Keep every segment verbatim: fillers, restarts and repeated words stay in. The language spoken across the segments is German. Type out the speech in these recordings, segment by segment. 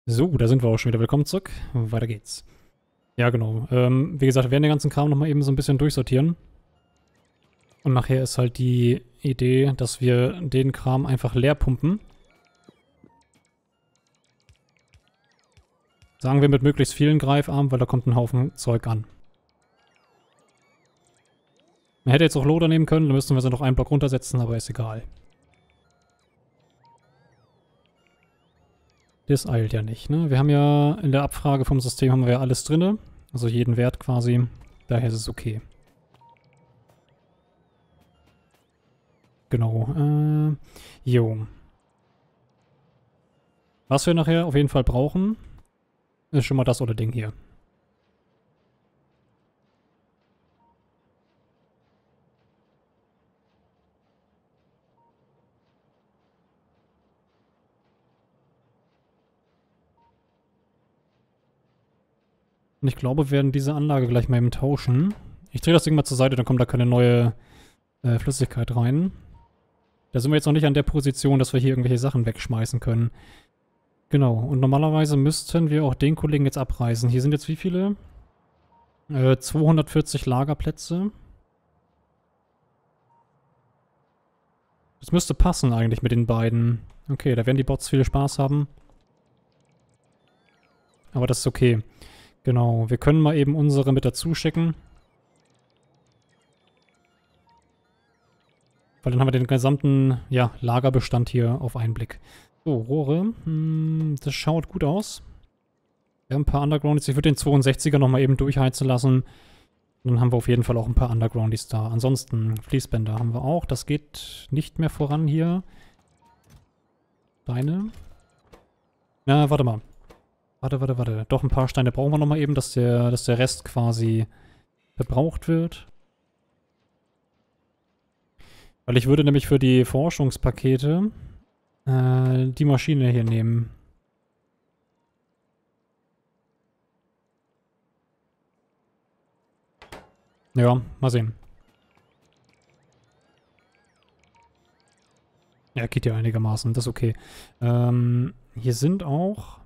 So, da sind wir auch schon wieder. Willkommen zurück. Weiter geht's. Ja, genau. Ähm, wie gesagt, wir werden den ganzen Kram nochmal eben so ein bisschen durchsortieren. Und nachher ist halt die Idee, dass wir den Kram einfach leer pumpen. Sagen wir mit möglichst vielen Greifarmen, weil da kommt ein Haufen Zeug an. Man hätte jetzt auch Loader nehmen können, dann müssten wir sie noch einen Block runtersetzen, aber ist egal. Das eilt ja nicht, ne? Wir haben ja in der Abfrage vom System haben wir ja alles drinne. Also jeden Wert quasi. Daher ist es okay. Genau. Äh, jo. Was wir nachher auf jeden Fall brauchen, ist schon mal das oder Ding hier. Und ich glaube, wir werden diese Anlage gleich mal eben tauschen. Ich drehe das Ding mal zur Seite, dann kommt da keine neue äh, Flüssigkeit rein. Da sind wir jetzt noch nicht an der Position, dass wir hier irgendwelche Sachen wegschmeißen können. Genau, und normalerweise müssten wir auch den Kollegen jetzt abreißen. Hier sind jetzt wie viele? Äh, zweihundertvierzig Lagerplätze. Das müsste passen eigentlich mit den beiden. Okay, da werden die Bots viel Spaß haben. Aber das ist okay. Genau, wir können mal eben unsere mit dazu schicken. Weil dann haben wir den gesamten, ja, Lagerbestand hier auf einen Blick. So, Rohre. Hm, das schaut gut aus. Wir haben ein paar Undergroundies. Ich würde den zweiundsechziger nochmal eben durchheizen lassen. Dann haben wir auf jeden Fall auch ein paar Undergroundies da. Ansonsten, Fließbänder haben wir auch. Das geht nicht mehr voran hier. Steine. Na, warte mal. Warte, warte, warte. Doch, ein paar Steine brauchen wir nochmal eben, dass der, dass der Rest quasi verbraucht wird. Weil ich würde nämlich für die Forschungspakete äh, die Maschine hier nehmen. Ja, mal sehen. Ja, geht ja einigermaßen, das ist okay. Ähm, hier sind auch...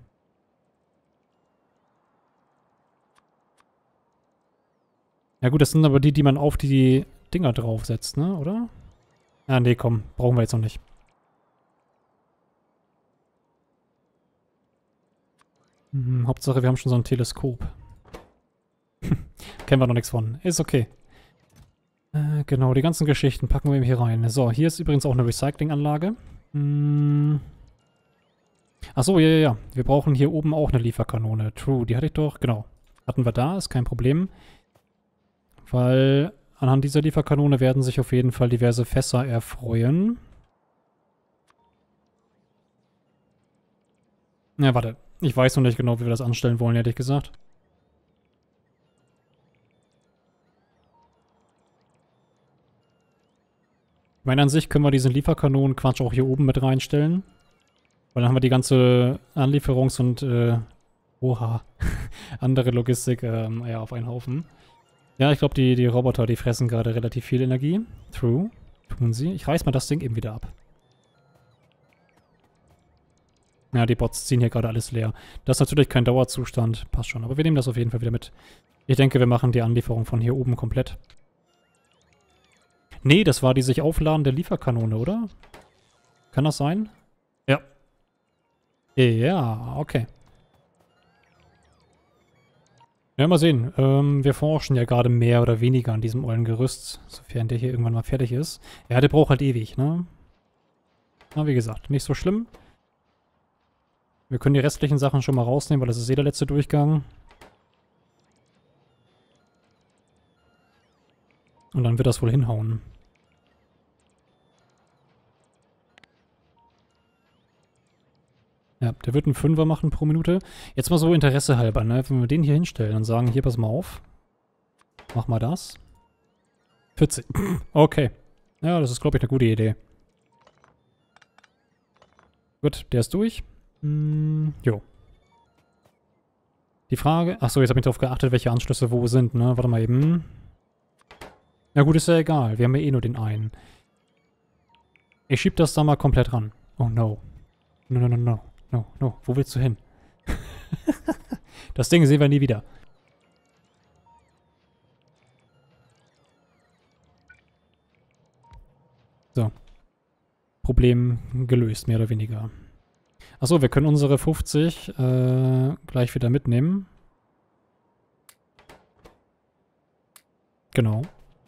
Ja gut, das sind aber die, die man auf die Dinger draufsetzt, ne, oder? Ah, nee, komm, brauchen wir jetzt noch nicht. Hm, Hauptsache, wir haben schon so ein Teleskop. Kennen wir noch nichts von. Ist okay. Äh, genau, die ganzen Geschichten packen wir eben hier rein. So, hier ist übrigens auch eine Recyclinganlage. Hm. Achso, ja, ja, ja. Wir brauchen hier oben auch eine Lieferkanone. True, die hatte ich doch. Genau. Hatten wir da, ist kein Problem. Weil anhand dieser Lieferkanone werden sich auf jeden Fall diverse Fässer erfreuen. Ja, warte. Ich weiß noch nicht genau, wie wir das anstellen wollen, ehrlich gesagt. Ich meine, an sich können wir diesen Lieferkanonen-Quatsch auch hier oben mit reinstellen. Weil dann haben wir die ganze Anlieferungs- und, äh, oha, andere Logistik, ähm, ja, auf einen Haufen. Ja, ich glaube, die, die Roboter, die fressen gerade relativ viel Energie. True. Tun sie. Ich reiß mal das Ding eben wieder ab. Ja, die Bots ziehen hier gerade alles leer. Das ist natürlich kein Dauerzustand. Passt schon. Aber wir nehmen das auf jeden Fall wieder mit. Ich denke, wir machen die Anlieferung von hier oben komplett. Nee, das war die sich aufladende Lieferkanone, oder? Kann das sein? Ja. Ja, okay. Ja, mal sehen. Ähm, wir forschen ja gerade mehr oder weniger an diesem ollen Gerüst, sofern der hier irgendwann mal fertig ist. Ja, der braucht halt ewig, ne? Na, wie gesagt, nicht so schlimm. Wir können die restlichen Sachen schon mal rausnehmen, weil das ist eh der letzte Durchgang. Und dann wird das wohl hinhauen. Ja, der wird einen Fünfer machen pro Minute. Jetzt mal so Interesse halber, ne? Wenn wir den hier hinstellen und sagen, hier, pass mal auf. Mach mal das. vierzig. Okay. Ja, das ist, glaube ich, eine gute Idee. Gut, der ist durch. Hm, jo. Die Frage... Achso, jetzt habe ich darauf geachtet, welche Anschlüsse wo sind, ne? Warte mal eben. Na gut, ist ja egal. Wir haben ja eh nur den einen. Ich schieb das da mal komplett ran. Oh no. No, no, no, no. No, no. Wo willst du hin? Das Ding sehen wir nie wieder. So. Problem gelöst, mehr oder weniger. Achso, wir können unsere fünfzig äh, gleich wieder mitnehmen. Genau.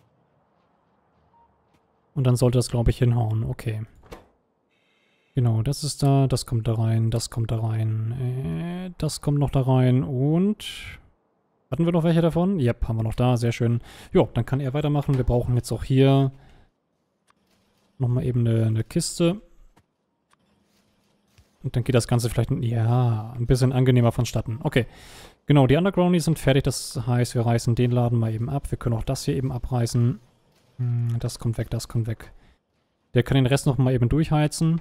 Und dann sollte das, glaube ich, hinhauen. Okay. Genau, das ist da, das kommt da rein, das kommt da rein, äh, das kommt noch da rein und... Hatten wir noch welche davon? Ja, haben wir noch da, sehr schön. Jo, dann kann er weitermachen. Wir brauchen jetzt auch hier nochmal eben eine, eine Kiste. Und dann geht das Ganze vielleicht, ja, ein bisschen angenehmer vonstatten. Okay, genau, die Undergroundies sind fertig. Das heißt, wir reißen den Laden mal eben ab. Wir können auch das hier eben abreißen. Das kommt weg, das kommt weg. Der kann den Rest nochmal eben durchheizen.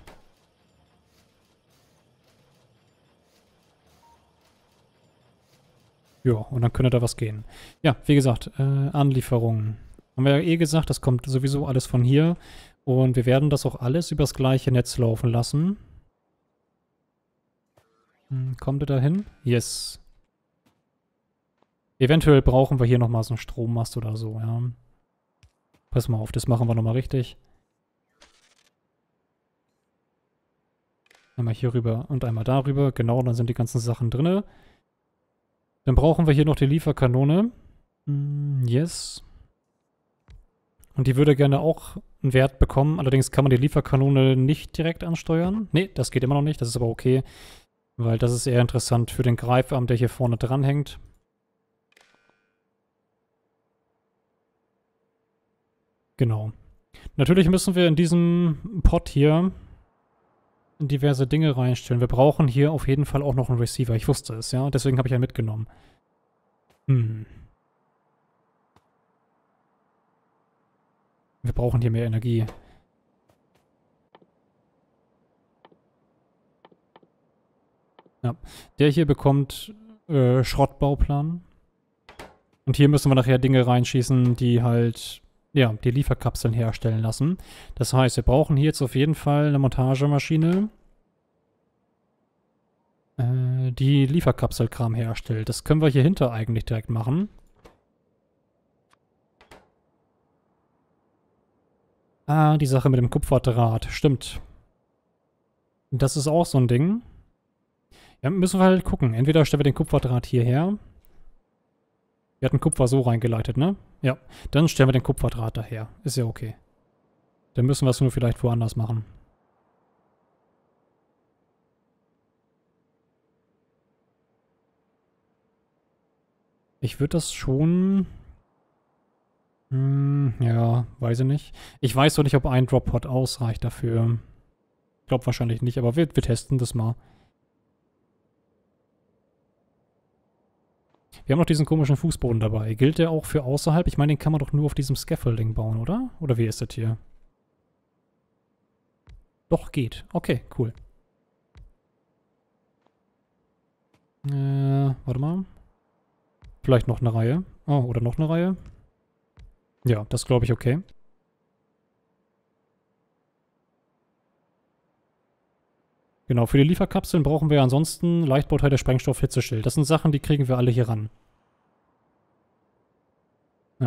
Ja, und dann könnte da was gehen. Ja, wie gesagt, äh, Anlieferungen. Haben wir ja eh gesagt, das kommt sowieso alles von hier. Und wir werden das auch alles übers gleiche Netz laufen lassen. Hm, kommt ihr da hin? Yes. Eventuell brauchen wir hier nochmal so einen Strommast oder so, ja. Pass mal auf, das machen wir nochmal richtig. Einmal hier rüber und einmal darüber. Genau, dann sind die ganzen Sachen drin. Dann brauchen wir hier noch die Lieferkanone. Mm, yes. Und die würde gerne auch einen Wert bekommen. Allerdings kann man die Lieferkanone nicht direkt ansteuern. Nee, das geht immer noch nicht. Das ist aber okay. Weil das ist eher interessant für den Greifarm, der hier vorne dranhängt. Genau. Natürlich müssen wir in diesem Pot hier diverse Dinge reinstellen. Wir brauchen hier auf jeden Fall auch noch einen Receiver. Ich wusste es, ja. Deswegen habe ich ja mitgenommen. Hm. Wir brauchen hier mehr Energie. Ja. Der hier bekommt äh, Schrottbauplan. Und hier müssen wir nachher Dinge reinschießen, die halt, ja, die Lieferkapseln herstellen lassen. Das heißt, wir brauchen hier jetzt auf jeden Fall eine Montagemaschine, äh, die Lieferkapselkram herstellt. Das können wir hier hinter eigentlich direkt machen. Ah, die Sache mit dem Kupferdraht. Stimmt. Das ist auch so ein Ding. Ja, müssen wir halt gucken. Entweder stellen wir den Kupferdraht hierher. Wir hatten Kupfer so reingeleitet, ne? Ja. Dann stellen wir den Kupferdraht daher. Ist ja okay. Dann müssen wir es nur vielleicht woanders machen. Ich würde das schon... Hm, ja, weiß ich nicht. Ich weiß doch nicht, ob ein Drop-Pod ausreicht dafür. Ich glaube wahrscheinlich nicht, aber wir, wir testen das mal. Wir haben noch diesen komischen Fußboden dabei. Gilt der auch für außerhalb? Ich meine, den kann man doch nur auf diesem Scaffolding bauen, oder? Oder wie ist das hier? Doch, geht. Okay, cool. Äh, warte mal. Vielleicht noch eine Reihe. Oh, oder noch eine Reihe. Ja, das glaube ich okay. Genau, für die Lieferkapseln brauchen wir ansonsten Leichtbauteile, Sprengstoff, Hitzeschild. Das sind Sachen, die kriegen wir alle hier ran. Ja.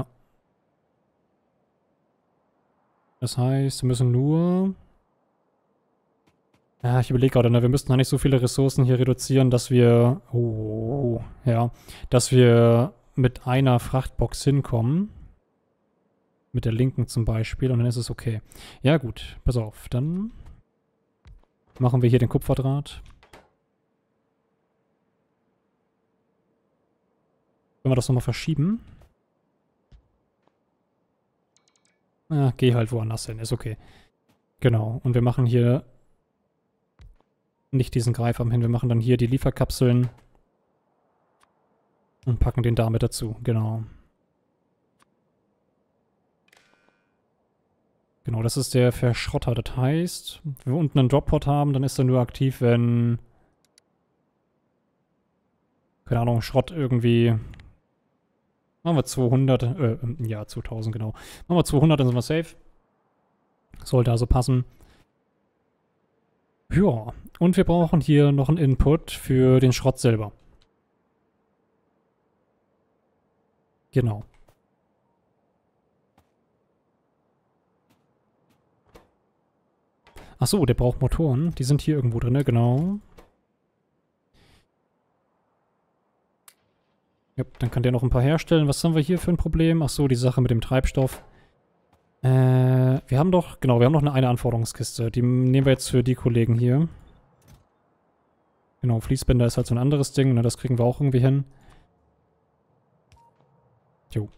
Das heißt, wir müssen nur... Ja, ich überlege gerade, ne? Wir müssten halt nicht so viele Ressourcen hier reduzieren, dass wir... Oh, ja. Dass wir mit einer Frachtbox hinkommen. Mit der linken zum Beispiel. Und dann ist es okay. Ja gut, pass auf. Dann machen wir hier den Kupferdraht. Können wir das nochmal verschieben? Ah, geh halt woanders hin. Ist okay. Genau. Und wir machen hier nicht diesen Greifarm hin. Wir machen dann hier die Lieferkapseln und packen den damit dazu. Genau. Genau, das ist der Verschrotter. Das heißt, wenn wir unten einen Drop-Pod haben, dann ist er nur aktiv, wenn... Keine Ahnung, Schrott irgendwie... Machen wir zweihundert, äh, ja, zweitausend, genau. Machen wir zweihundert, dann sind wir safe. Sollte also passen. Ja, und wir brauchen hier noch einen Input für den Schrott selber. Genau. Achso, der braucht Motoren. Die sind hier irgendwo drin, ne? Genau. Ja, dann kann der noch ein paar herstellen. Was haben wir hier für ein Problem? Achso, die Sache mit dem Treibstoff. Äh, wir haben doch, genau, wir haben noch eine, eine Anforderungskiste. Die nehmen wir jetzt für die Kollegen hier. Genau, Fließbänder ist halt so ein anderes Ding, ne? Das kriegen wir auch irgendwie hin. Jo.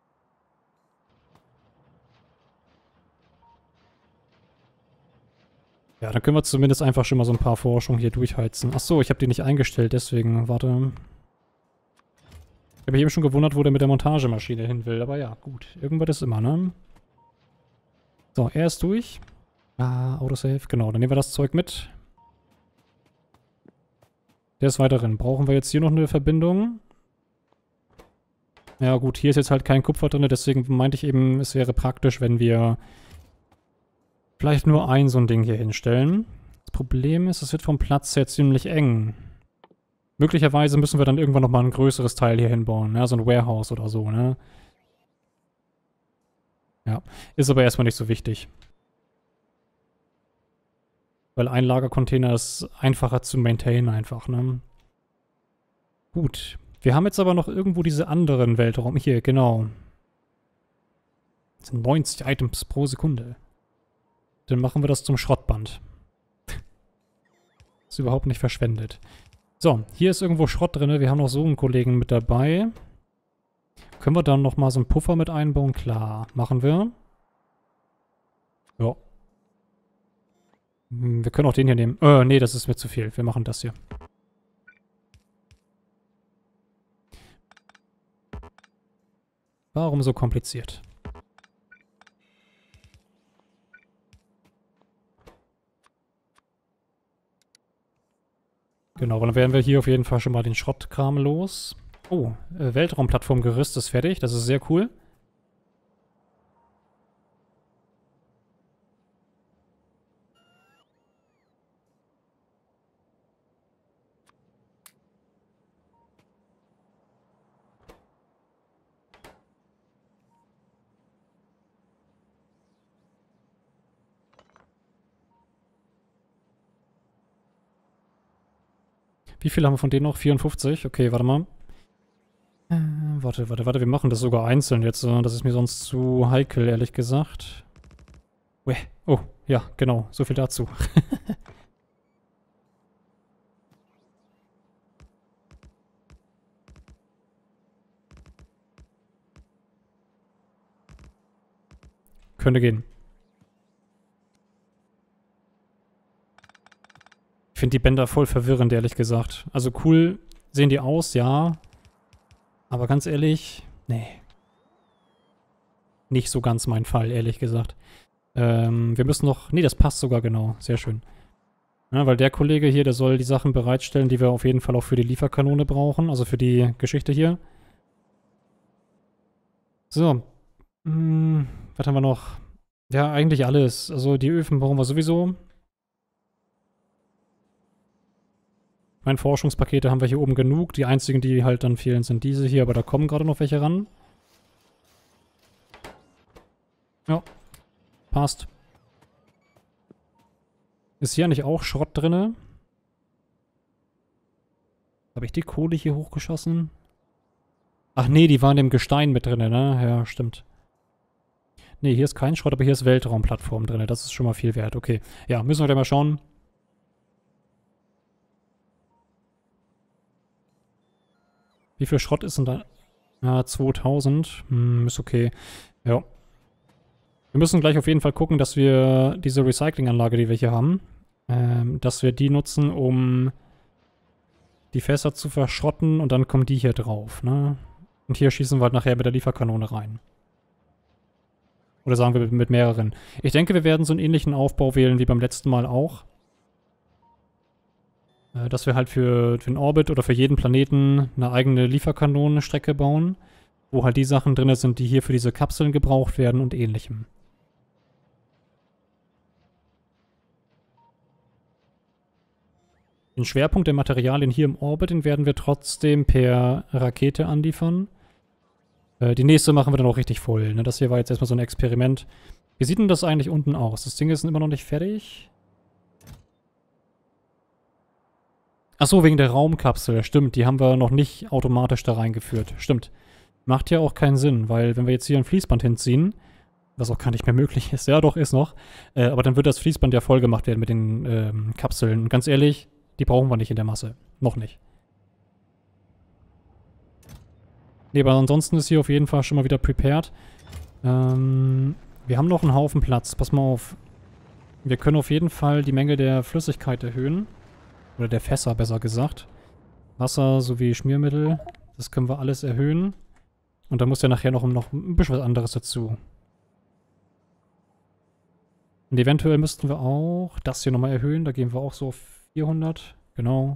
Ja, dann können wir zumindest einfach schon mal so ein paar Forschungen hier durchheizen. Achso, ich habe die nicht eingestellt, deswegen, warte. Ich habe mich eben schon gewundert, wo der mit der Montagemaschine hin will. Aber ja, gut. Irgendwas ist immer, ne? So, er ist durch. Ah, Autosave. Genau, dann nehmen wir das Zeug mit. Der ist weiter drin. Brauchen wir jetzt hier noch eine Verbindung? Ja gut, hier ist jetzt halt kein Kupfer drin, deswegen meinte ich eben, es wäre praktisch, wenn wir vielleicht nur ein so ein Ding hier hinstellen. Das Problem ist, es wird vom Platz her ziemlich eng. Möglicherweise müssen wir dann irgendwann nochmal ein größeres Teil hier hinbauen, ne? So ein Warehouse oder so, ne? Ja, ist aber erstmal nicht so wichtig. Weil ein Lagercontainer ist einfacher zu maintainen einfach, ne? Gut. Wir haben jetzt aber noch irgendwo diese anderen Weltraum. Hier, genau. Das sind neunzig Items pro Sekunde. Dann machen wir das zum Schrottband. Ist überhaupt nicht verschwendet. So, hier ist irgendwo Schrott drin. Wir haben noch so einen Kollegen mit dabei. Können wir dann nochmal so einen Puffer mit einbauen? Klar, machen wir. Ja. Wir können auch den hier nehmen. Äh, nee, das ist mir zu viel. Wir machen das hier. Warum so kompliziert? Genau, dann werden wir hier auf jeden Fall schon mal den Schrottkram los. Oh, äh, Weltraumplattformgerüst ist fertig. Das ist sehr cool. Wie viel haben wir von denen noch? vierundfünfzig? Okay, warte mal. Äh, warte, warte, warte. Wir machen das sogar einzeln jetzt. Das ist mir sonst zu heikel, ehrlich gesagt. Uäh. Oh, ja, genau. So viel dazu. Könnte gehen. Ich finde die Bänder voll verwirrend, ehrlich gesagt. Also cool sehen die aus, ja. Aber ganz ehrlich, nee. Nicht so ganz mein Fall, ehrlich gesagt. Ähm, wir müssen noch... Nee, das passt sogar genau. Sehr schön. Ja, weil der Kollege hier, der soll die Sachen bereitstellen, die wir auf jeden Fall auch für die Lieferkanone brauchen. Also für die Geschichte hier. So. Hm, was haben wir noch? Ja, eigentlich alles. Also die Öfen brauchen wir sowieso. Meine Forschungspakete haben wir hier oben genug. Die einzigen, die halt dann fehlen, sind diese hier. Aber da kommen gerade noch welche ran. Ja. Passt. Ist hier eigentlich auch Schrott drinne? Habe ich die Kohle hier hochgeschossen? Ach nee, die waren im Gestein mit drinne, ne? Ja, stimmt. Nee, hier ist kein Schrott, aber hier ist Weltraumplattform drinne. Das ist schon mal viel wert. Okay. Ja, müssen wir gleich mal schauen. Wie viel Schrott ist denn da? Ja, zweitausend. Hm, ist okay. Ja. Wir müssen gleich auf jeden Fall gucken, dass wir diese Recyclinganlage, die wir hier haben, ähm, dass wir die nutzen, um die Fässer zu verschrotten und dann kommen die hier drauf, ne? Und hier schießen wir halt nachher mit der Lieferkanone rein. Oder sagen wir mit mehreren. Ich denke, wir werden so einen ähnlichen Aufbau wählen wie beim letzten Mal auch. Äh, dass wir halt für, für den Orbit oder für jeden Planeten eine eigene Lieferkanonenstrecke bauen, wo halt die Sachen drin sind, die hier für diese Kapseln gebraucht werden und ähnlichem. Den Schwerpunkt der Materialien hier im Orbit, den werden wir trotzdem per Rakete anliefern. Äh, die nächste machen wir dann auch richtig voll, ne? Das hier war jetzt erstmal so ein Experiment. Wie sieht denn das eigentlich unten aus? Das Ding ist immer noch nicht fertig. Achso, wegen der Raumkapsel. Stimmt, die haben wir noch nicht automatisch da reingeführt. Stimmt. Macht ja auch keinen Sinn, weil wenn wir jetzt hier ein Fließband hinziehen, was auch gar nicht mehr möglich ist, ja doch, ist noch, äh, aber dann wird das Fließband ja voll gemacht werden mit den ähm, Kapseln. Und ganz ehrlich, die brauchen wir nicht in der Masse. Noch nicht. Nee, aber ansonsten ist hier auf jeden Fall schon mal wieder prepared. Ähm, wir haben noch einen Haufen Platz. Pass mal auf. Wir können auf jeden Fall die Menge der Flüssigkeit erhöhen. Oder der Fässer, besser gesagt. Wasser sowie Schmiermittel. Das können wir alles erhöhen. Und da muss ja nachher noch, noch ein bisschen was anderes dazu. Und eventuell müssten wir auch das hier nochmal erhöhen. Da gehen wir auch so auf vierhundert. Genau.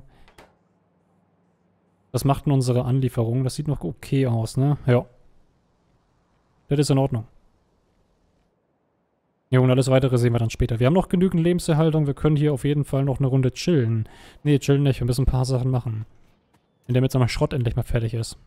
Was macht denn unsere Anlieferung? Das sieht noch okay aus, ne? Ja. Das ist in Ordnung. Ja, und alles weitere sehen wir dann später. Wir haben noch genügend Lebenserhaltung. Wir können hier auf jeden Fall noch eine Runde chillen. Nee, chillen nicht. Wir müssen ein paar Sachen machen. Wenn der mit seinem Schrott endlich mal fertig ist.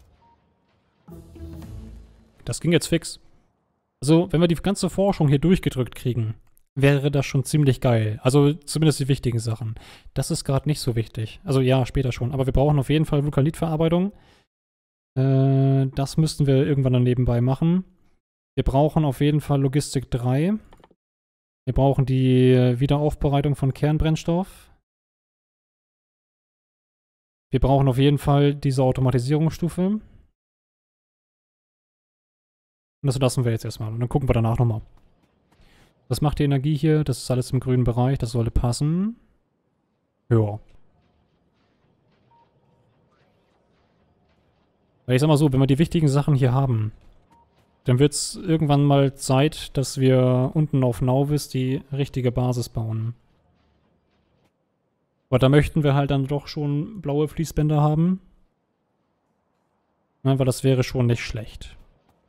Das ging jetzt fix. Also, wenn wir die ganze Forschung hier durchgedrückt kriegen, wäre das schon ziemlich geil. Also, zumindest die wichtigen Sachen. Das ist gerade nicht so wichtig. Also, ja, später schon. Aber wir brauchen auf jeden Fall Vulkanitverarbeitung. Äh, das müssten wir irgendwann dann nebenbei machen. Wir brauchen auf jeden Fall Logistik drei. Wir brauchen die Wiederaufbereitung von Kernbrennstoff. Wir brauchen auf jeden Fall diese Automatisierungsstufe. Und das lassen wir jetzt erstmal. Und dann gucken wir danach nochmal. Was macht die Energie hier? Das ist alles im grünen Bereich. Das sollte passen. Ja. Weil ich sag mal so, wenn wir die wichtigen Sachen hier haben, dann wird es irgendwann mal Zeit, dass wir unten auf Nauvis die richtige Basis bauen. Aber da möchten wir halt dann doch schon blaue Fließbänder haben. Ja, weil das wäre schon nicht schlecht.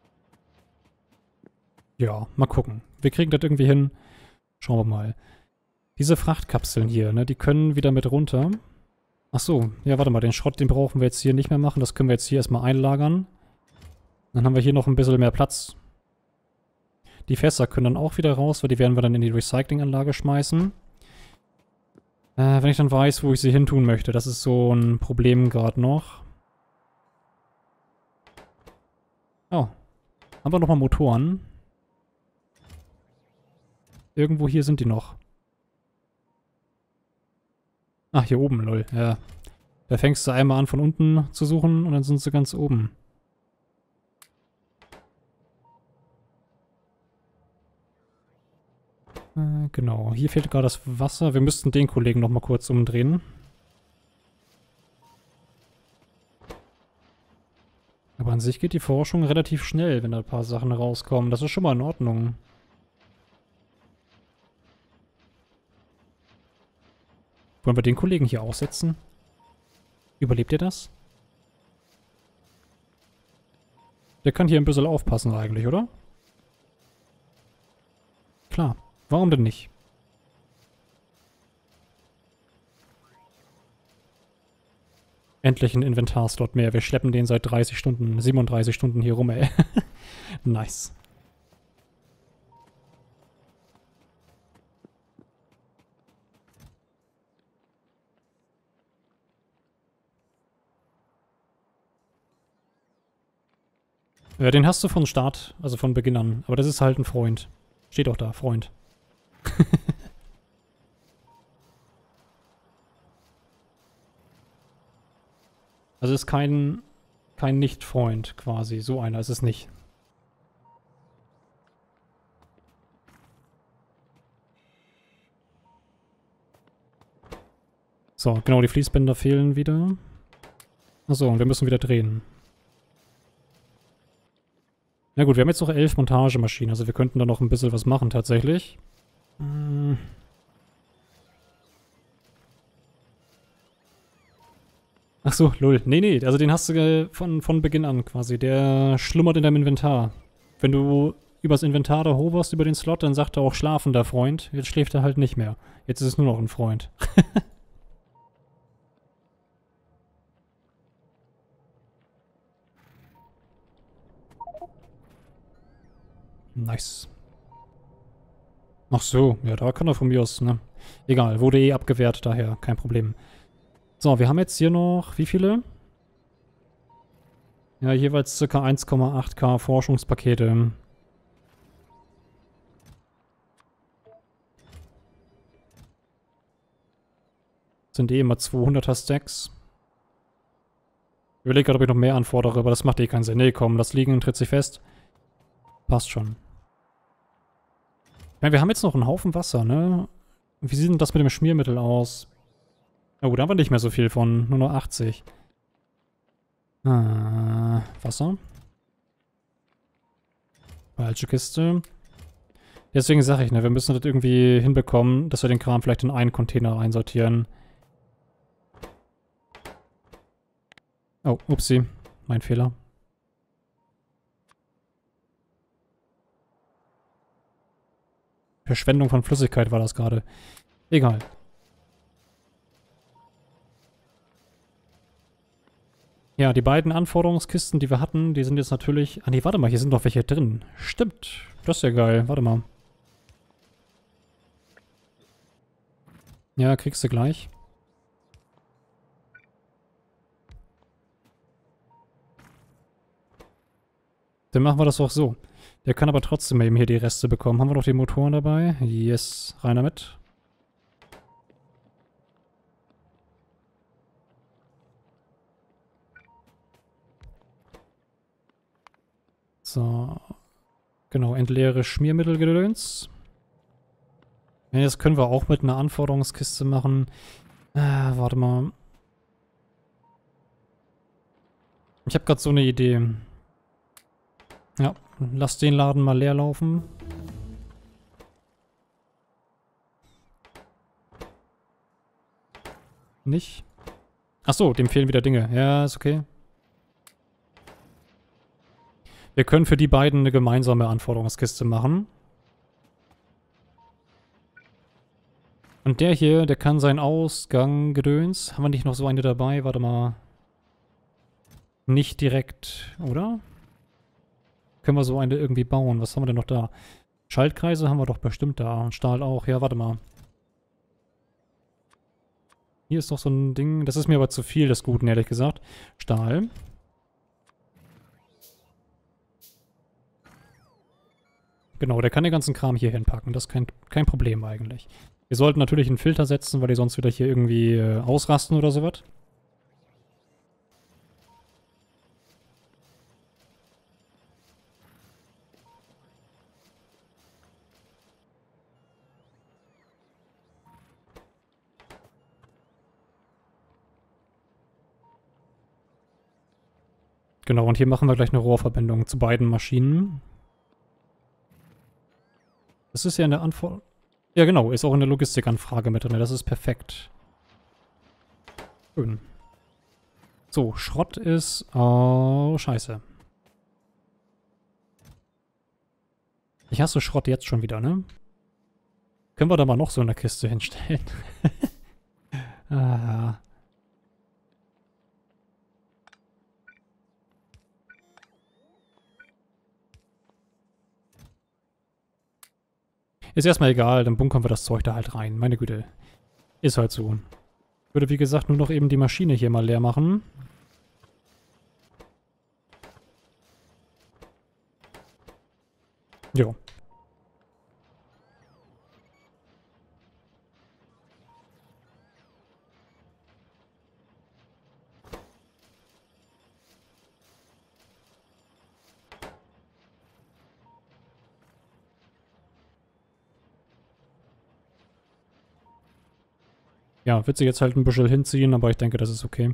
Ja, mal gucken. Wir kriegen das irgendwie hin. Schauen wir mal. Diese Frachtkapseln hier, ne, die können wieder mit runter. Ach so, ja, warte mal, den Schrott, den brauchen wir jetzt hier nicht mehr machen. Das können wir jetzt hier erstmal einlagern. Dann haben wir hier noch ein bisschen mehr Platz. Die Fässer können dann auch wieder raus, weil die werden wir dann in die Recyclinganlage schmeißen. Äh, wenn ich dann weiß, wo ich sie hin tun möchte. Das ist so ein Problem gerade noch. Oh. Haben wir nochmal Motoren? Irgendwo hier sind die noch. Ach, hier oben, lol. Ja. Da fängst du einmal an von unten zu suchen und dann sind sie ganz oben. Äh, genau. Hier fehlt gerade das Wasser. Wir müssten den Kollegen nochmal kurz umdrehen. Aber an sich geht die Forschung relativ schnell, wenn da ein paar Sachen rauskommen. Das ist schon mal in Ordnung. Wollen wir den Kollegen hier aussetzen? Überlebt ihr das? Der kann hier ein bisschen aufpassen eigentlich, oder? Klar. Warum denn nicht? Endlich ein Inventarslot mehr. Wir schleppen den seit dreißig Stunden, siebenunddreißig Stunden hier rum, ey. Nice. Ja, den hast du von Start, also von Beginn an. Aber das ist halt ein Freund. Steht auch da, Freund. Also ist kein, kein Nicht-Freund quasi. So einer ist es nicht. So, genau, die Fließbänder fehlen wieder. Achso, und wir müssen wieder drehen. Na gut, wir haben jetzt noch elf Montagemaschinen, also wir könnten da noch ein bisschen was machen tatsächlich. Hm. Ach so, lol. Nee, nee, also den hast du von, von Beginn an quasi. Der schlummert in deinem Inventar. Wenn du übers Inventar da hoverst, über den Slot, dann sagt er auch schlafender Freund. Jetzt schläft er halt nicht mehr. Jetzt ist es nur noch ein Freund. Nice. Ach so, ja, da kann er von mir aus, ne? Egal, wurde eh abgewehrt, daher kein Problem. So, wir haben jetzt hier noch, wie viele? Ja, jeweils ca. eins Komma acht K Forschungspakete. Sind eh immer zweihunderter Stacks. Ich überlege gerade, ob ich noch mehr anfordere, aber das macht eh keinen Sinn. Nee, komm, lass liegen, tritt sich fest. Passt schon. Ich meine, wir haben jetzt noch einen Haufen Wasser, ne? Wie sieht denn das mit dem Schmiermittel aus? Oh, da haben wir nicht mehr so viel von. Nur noch achtzig. Ah, Wasser. Falsche Kiste. Deswegen sage ich, ne, wir müssen das irgendwie hinbekommen, dass wir den Kram vielleicht in einen Container reinsortieren. Oh, upsie. Mein Fehler. Verschwendung von Flüssigkeit war das gerade. Egal. Ja, die beiden Anforderungskisten, die wir hatten, die sind jetzt natürlich... Ah nee, warte mal, hier sind doch welche drin. Stimmt. Das ist ja geil. Warte mal. Ja, kriegst du gleich. Dann machen wir das auch so. Der kann aber trotzdem eben hier die Reste bekommen. Haben wir noch die Motoren dabei? Yes, rein damit. So. Genau, entleere Schmiermittelgedöns. Ja, das können wir auch mit einer Anforderungskiste machen. Äh, warte mal. Ich habe gerade so eine Idee. Ja, lass den Laden mal leer laufen. Nicht? Achso, dem fehlen wieder Dinge. Ja, ist okay. Wir können für die beiden eine gemeinsame Anforderungskiste machen. Und der hier, der kann seinen Ausgang gedöns. Haben wir nicht noch so eine dabei? Warte mal. Nicht direkt, oder? Können wir so eine irgendwie bauen? Was haben wir denn noch da? Schaltkreise haben wir doch bestimmt da. Und Stahl auch. Ja, warte mal. Hier ist doch so ein Ding. Das ist mir aber zu viel des Guten, ehrlich gesagt. Stahl. Genau, der kann den ganzen Kram hier hinpacken. Das ist kein, kein Problem eigentlich. Wir sollten natürlich einen Filter setzen, weil die sonst wieder hier irgendwie äh, ausrasten oder sowas. Genau, und hier machen wir gleich eine Rohrverbindung zu beiden Maschinen. Das ist ja in der Anforderung... Ja genau, ist auch in der Logistikanfrage mit drin. Das ist perfekt. Schön. So, Schrott ist... Oh, scheiße. Ich hasse Schrott jetzt schon wieder, ne? Können wir da mal noch so eine Kiste hinstellen? ah... Ist erstmal egal, dann bunkern wir das Zeug da halt rein. Meine Güte. Ist halt so. Ich würde, wie gesagt, nur noch eben die Maschine hier mal leer machen. Jo. Ja, wird sie jetzt halt ein bisschen hinziehen, aber ich denke, das ist okay.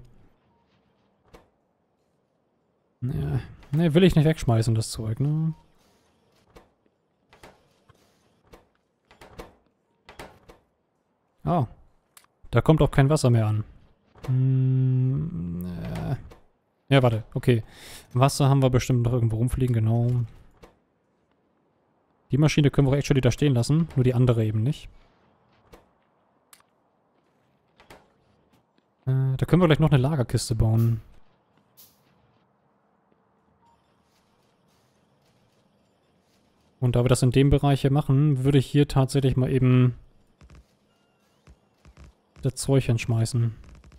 Ja, ne, will ich nicht wegschmeißen, das Zeug, ne? Ah. Da kommt auch kein Wasser mehr an. Hm, äh. Ja, warte, okay. Wasser haben wir bestimmt noch irgendwo rumfliegen, genau. Die Maschine können wir auch actually da stehen lassen, nur die andere eben nicht. Äh, da können wir gleich noch eine Lagerkiste bauen. Und da wir das in dem Bereich hier machen, würde ich hier tatsächlich mal eben das Zeug hinschmeißen.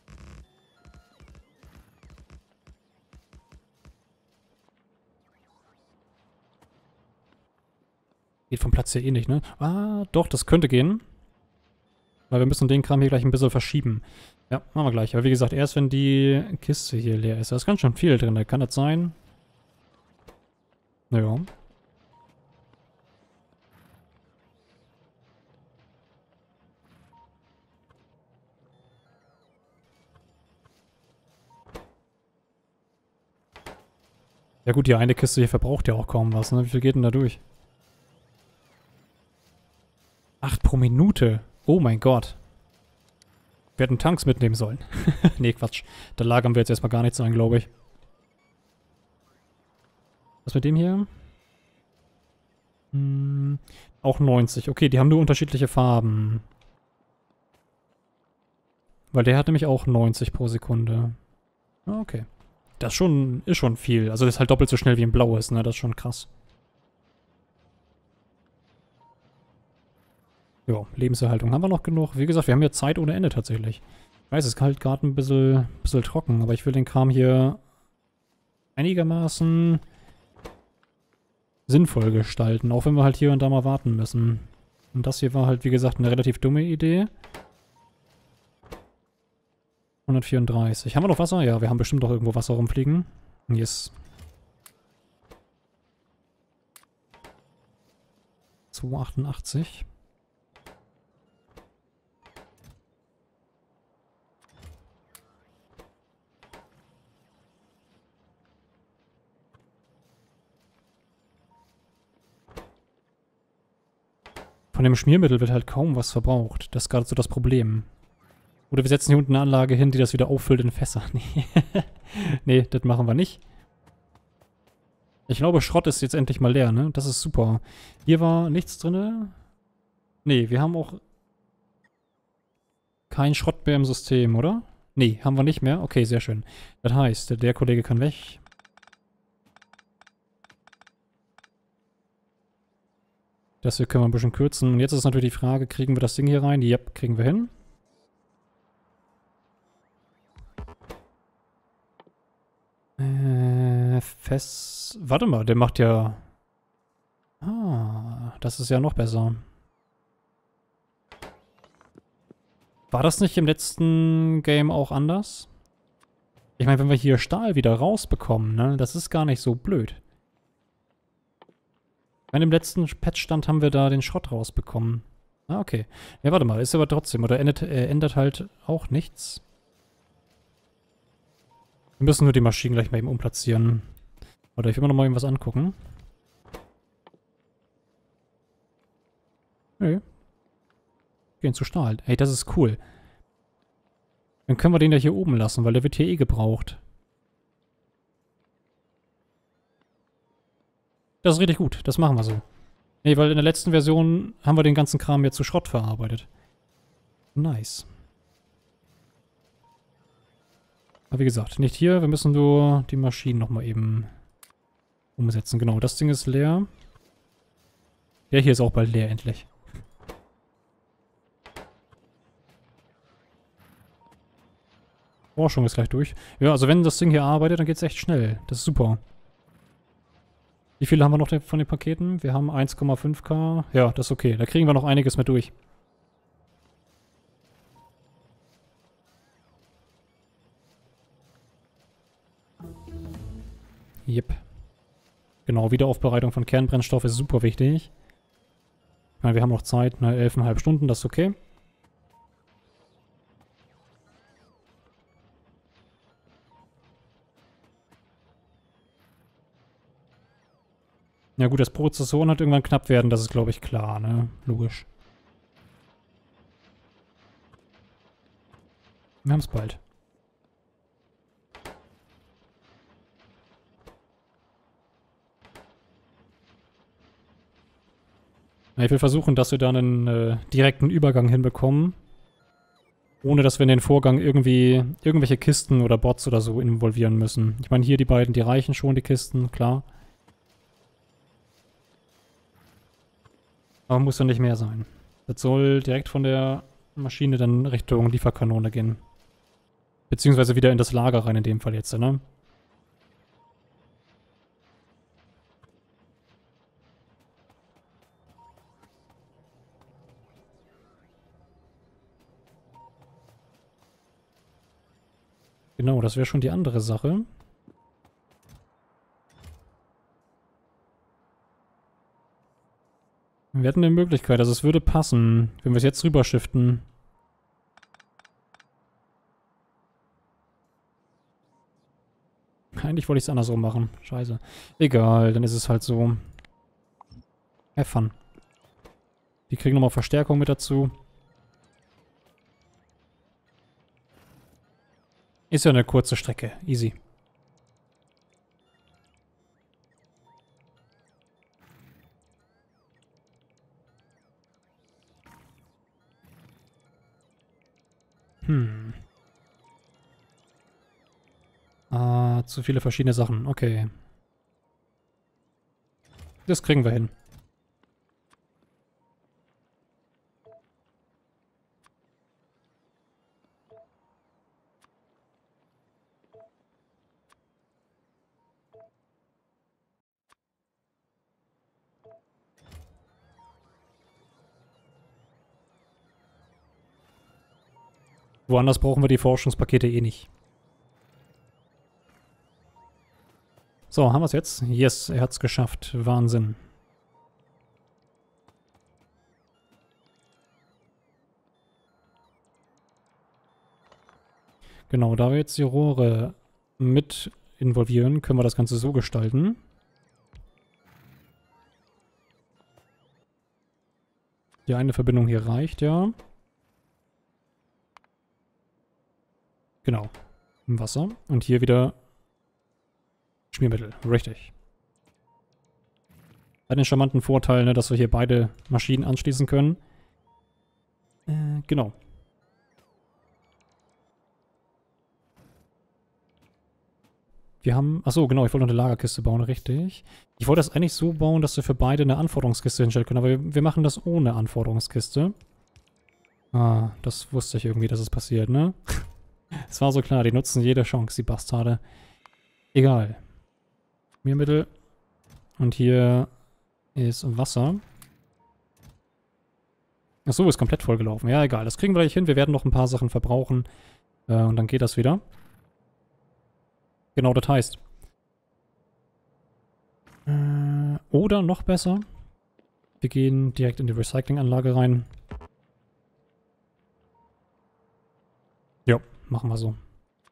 Geht vom Platz hier eh nicht, ne? Ah, doch, das könnte gehen. Weil wir müssen den Kram hier gleich ein bisschen verschieben. Ja, machen wir gleich. Aber wie gesagt, erst wenn die Kiste hier leer ist. Da ist ganz schön viel drin. Da kann das sein. Naja. Ja gut, die eine Kiste hier verbraucht ja auch kaum was, ne? Wie viel geht denn da durch? Acht pro Minute. Oh mein Gott. Wir hätten Tanks mitnehmen sollen. Nee, Quatsch. Da lagern wir jetzt erstmal gar nichts ein, glaube ich. Was mit dem hier? Hm, auch neunzig. Okay, die haben nur unterschiedliche Farben. Weil der hat nämlich auch neunzig pro Sekunde. Ah, okay. Das schon, ist schon viel. Also das ist halt doppelt so schnell wie ein blaues, ne? Das ist schon krass. Ja, Lebenserhaltung haben wir noch genug. Wie gesagt, wir haben ja Zeit ohne Ende tatsächlich. Ich weiß, es ist halt gerade ein bisschen, bisschen trocken, aber ich will den Kram hier einigermaßen sinnvoll gestalten, auch wenn wir halt hier und da mal warten müssen. Und das hier war halt, wie gesagt, eine relativ dumme Idee. hundertvierunddreißig. Haben wir noch Wasser? Ja, wir haben bestimmt doch irgendwo Wasser rumfliegen. Yes. zweihundertachtundachtzig. Von dem Schmiermittel wird halt kaum was verbraucht. Das ist gerade so das Problem. Oder wir setzen hier unten eine Anlage hin, die das wieder auffüllt in Fässer. Nee, nee, das machen wir nicht. Ich glaube, Schrott ist jetzt endlich mal leer, ne? Das ist super. Hier war nichts drin. Nee, wir haben auch keinen Schrott mehr im System, oder? Nee, haben wir nicht mehr. Okay, sehr schön. Das heißt, der, der Kollege kann weg. Das hier können wir ein bisschen kürzen. Und jetzt ist natürlich die Frage, kriegen wir das Ding hier rein? Ja, kriegen wir hin. Äh, fest... Warte mal, der macht ja... Ah, das ist ja noch besser. War das nicht im letzten Game auch anders? Ich meine, wenn wir hier Stahl wieder rausbekommen, ne, das ist gar nicht so blöd. Ich meine, im letzten Patchstand haben wir da den Schrott rausbekommen. Ah, okay. Ja, warte mal, ist aber trotzdem, oder ändert, äh, ändert halt auch nichts. Wir müssen nur die Maschinen gleich mal eben umplatzieren. Oder ich will mir noch mal eben was angucken. Nö. Gehen zu Stahl. Ey, das ist cool. Dann können wir den ja hier oben lassen, weil der wird hier eh gebraucht. Das ist richtig gut. Das machen wir so. Nee, weil in der letzten Version haben wir den ganzen Kram jetzt zu Schrott verarbeitet. Nice. Aber wie gesagt, nicht hier. Wir müssen nur die Maschinen nochmal eben umsetzen. Genau, das Ding ist leer. Der hier ist auch bald leer, endlich. Forschung ist gleich durch. Ja, also wenn das Ding hier arbeitet, dann geht es echt schnell. Das ist super. Wie viele haben wir noch von den Paketen? Wir haben eins Komma fünf K. Ja, das ist okay. Da kriegen wir noch einiges mit durch. Jep. Genau, Wiederaufbereitung von Kernbrennstoff ist super wichtig. Ich meine, wir haben noch Zeit, ne, elf Komma fünf Stunden, das ist okay. Ja gut, das Prozessoren hat irgendwann knapp werden, das ist glaube ich klar, ne? Logisch. Wir haben es bald. Ich will versuchen, dass wir da einen äh, direkten Übergang hinbekommen. Ohne, dass wir in den Vorgang irgendwie irgendwelche Kisten oder Bots oder so involvieren müssen. Ich meine, hier die beiden, die reichen schon, die Kisten, klar. Aber muss ja nicht mehr sein. Das soll direkt von der Maschine dann Richtung Lieferkanone gehen. Beziehungsweise wieder in das Lager rein in dem Fall jetzt, ne? Genau, das wäre schon die andere Sache. Wir hätten eine Möglichkeit, also es würde passen, wenn wir es jetzt rüber shiften. Eigentlich wollte ich es andersrum machen. Scheiße. Egal, dann ist es halt so. Have fun. Die kriegen nochmal Verstärkung mit dazu. Ist ja eine kurze Strecke. Easy. Hm. Ah, zu viele verschiedene Sachen. Okay. Das kriegen wir hin. Woanders brauchen wir die Forschungspakete eh nicht. So, haben wir es jetzt? Yes, er hat es geschafft. Wahnsinn. Genau, da wir jetzt die Rohre mit involvieren, können wir das Ganze so gestalten. Die eine Verbindung hier reicht, ja. Genau. Im Wasser. Und hier wieder Schmiermittel. Richtig. Hat den charmanten Vorteil, ne, dass wir hier beide Maschinen anschließen können. Äh, genau. Wir haben... Achso, genau, ich wollte noch eine Lagerkiste bauen, richtig. Ich wollte das eigentlich so bauen, dass wir für beide eine Anforderungskiste hinstellen können, aber wir, wir machen das ohne Anforderungskiste. Ah, das wusste ich irgendwie, dass es passiert, ne? Es war so klar, die nutzen jede Chance, die Bastarde. Egal. Schmiermittel. Und hier ist Wasser. Achso, ist komplett vollgelaufen. Ja, egal. Das kriegen wir gleich hin. Wir werden noch ein paar Sachen verbrauchen. Äh, und dann geht das wieder. Genau, das heißt. Äh, oder noch besser. Wir gehen direkt in die Recyclinganlage rein. Ja, machen wir so.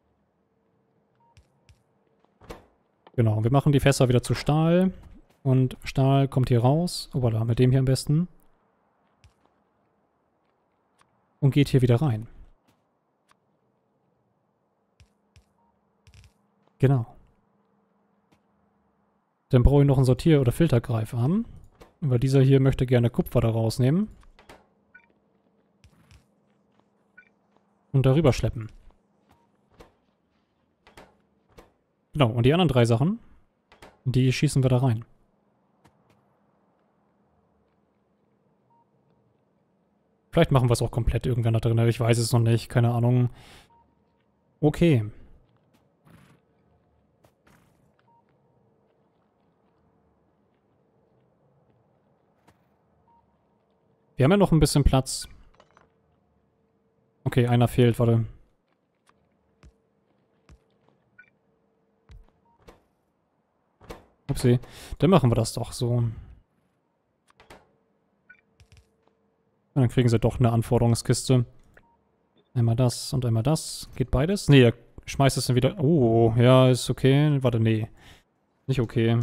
Genau, wir machen die Fässer wieder zu Stahl. Und Stahl kommt hier raus. Oh, voilà, mit dem hier am besten. Und geht hier wieder rein. Genau. Dann brauche ich noch einen Sortier- oder Filtergreifarm. Weil dieser hier möchte gerne Kupfer da rausnehmen. Und darüber schleppen. Genau, und die anderen drei Sachen, die schießen wir da rein. Vielleicht machen wir es auch komplett irgendwann da drin, ich weiß es noch nicht, keine Ahnung. Okay. Wir haben ja noch ein bisschen Platz. Okay, einer fehlt, warte. Upsi. Dann machen wir das doch so. Und dann kriegen sie doch eine Anforderungskiste. Einmal das und einmal das. Geht beides? Nee, er schmeißt es dann wieder... Oh, ja, ist okay. Warte, nee. Nicht okay.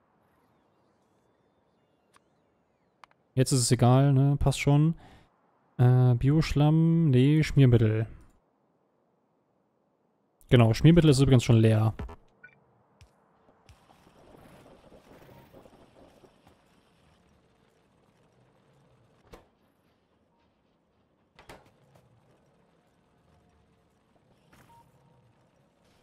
Jetzt ist es egal, ne? Passt schon. Äh, Bioschlamm, nee, Schmiermittel. Genau, Schmiermittel ist übrigens schon leer.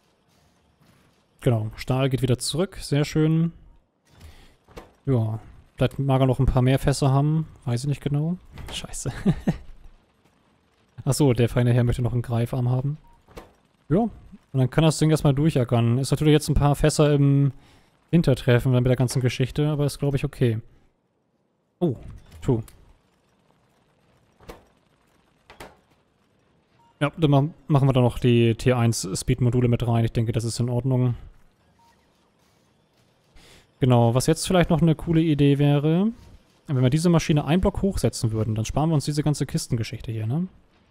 Genau, Stahl geht wieder zurück. Sehr schön. Ja, Vielleicht mag er noch ein paar mehr Fässer haben. Weiß ich nicht genau. Scheiße. Achso, der feine Herr möchte noch einen Greifarm haben. Ja, und dann kann das Ding erstmal durchackern. Ist natürlich jetzt ein paar Fässer im Hintertreffen mit der ganzen Geschichte, aber ist, glaube ich, okay. Oh, true. Ja, dann ma machen wir da noch die Tier eins Speed-Module mit rein. Ich denke, das ist in Ordnung. Genau, was jetzt vielleicht noch eine coole Idee wäre, wenn wir diese Maschine einen Block hochsetzen würden, dann sparen wir uns diese ganze Kistengeschichte hier, ne?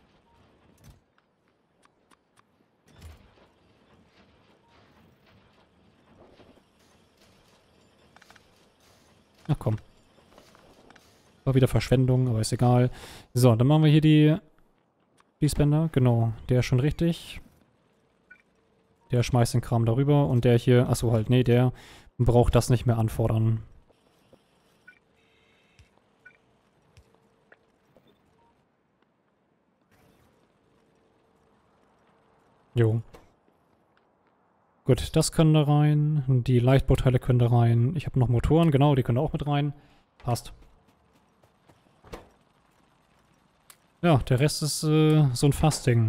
Ach komm. War wieder Verschwendung, aber ist egal. So, dann machen wir hier die Fließbänder. Genau, der ist schon richtig. Der schmeißt den Kram darüber und der hier, achso halt, nee, der braucht das nicht mehr anfordern. Jo. Gut, das können da rein. Die Leichtbauteile können da rein. Ich habe noch Motoren, genau, die können auch mit rein. Passt. Ja, der Rest ist äh, so ein Fassding.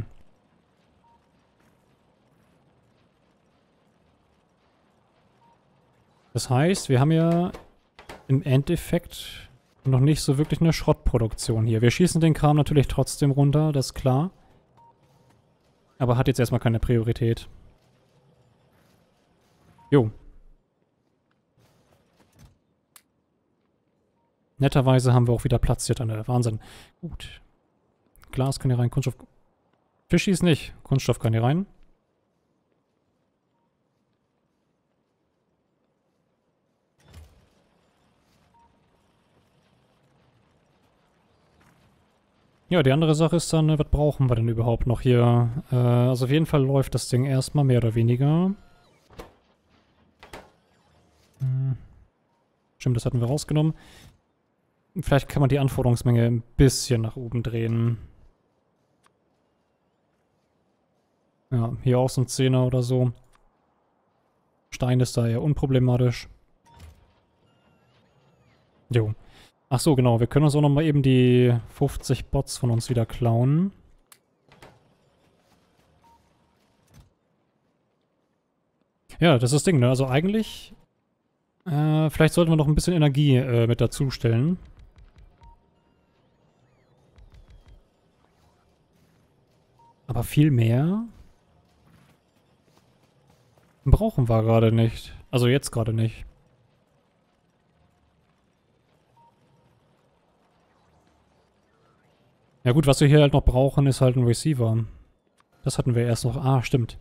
Das heißt, wir haben ja im Endeffekt noch nicht so wirklich eine Schrottproduktion hier. Wir schießen den Kram natürlich trotzdem runter, das ist klar. Aber hat jetzt erstmal keine Priorität. Jo. Netterweise haben wir auch wieder Platz hier drin. Wahnsinn. Gut. Glas kann hier rein, Kunststoff... Fischis nicht. Kunststoff kann hier rein. Ja, die andere Sache ist dann, was brauchen wir denn überhaupt noch hier? Äh, also auf jeden Fall läuft das Ding erstmal mehr oder weniger. Hm. Stimmt, das hatten wir rausgenommen. Vielleicht kann man die Anforderungsmenge ein bisschen nach oben drehen. Ja, hier auch so ein Zehner oder so. Stein ist da eher unproblematisch. Jo. Ach so, genau. Wir können uns auch nochmal eben die fünfzig Bots von uns wieder klauen. Ja, das ist das Ding, ne? Also eigentlich... Äh, vielleicht sollten wir noch ein bisschen Energie äh, mit dazu stellen. Aber viel mehr... brauchen wir gerade nicht. Also jetzt gerade nicht. Ja gut, was wir hier halt noch brauchen, ist halt ein Receiver. Das hatten wir erst noch. Ah, stimmt.